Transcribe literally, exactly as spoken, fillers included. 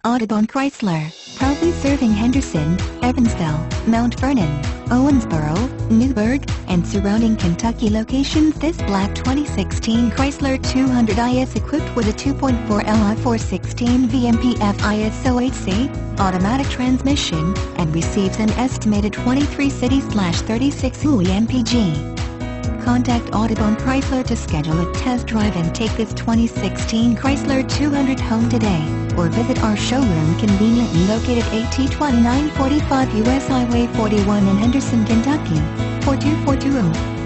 Audubon Chrysler, proudly serving Henderson, Evansville, Mount Vernon, Owensboro, Newburgh, and surrounding Kentucky locations. This black twenty sixteen Chrysler two hundred i is equipped with a two point four L I four sixteen V M P F I S O H C, automatic transmission, and receives an estimated twenty-three city thirty-six U E M P G. Contact Audubon Chrysler to schedule a test drive and take this twenty sixteen Chrysler two hundred home today, or visit our showroom conveniently located at twenty-nine forty-five U S Highway forty-one in Henderson, Kentucky, four two four two zero.